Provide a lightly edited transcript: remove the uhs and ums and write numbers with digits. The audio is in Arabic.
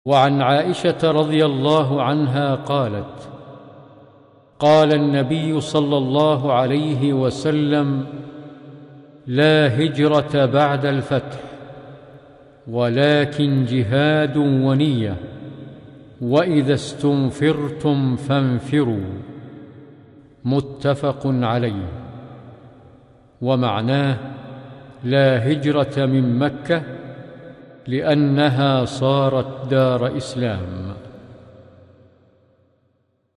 وعن عائشة رضي الله عنها قالت: قال النبي صلى الله عليه وسلم: لا هجرة بعد الفتح، ولكن جهاد ونية، وإذا استنفرتم فانفروا. متفق عليه. ومعناه: لا هجرة من مكة لأنها صارت دار إسلام.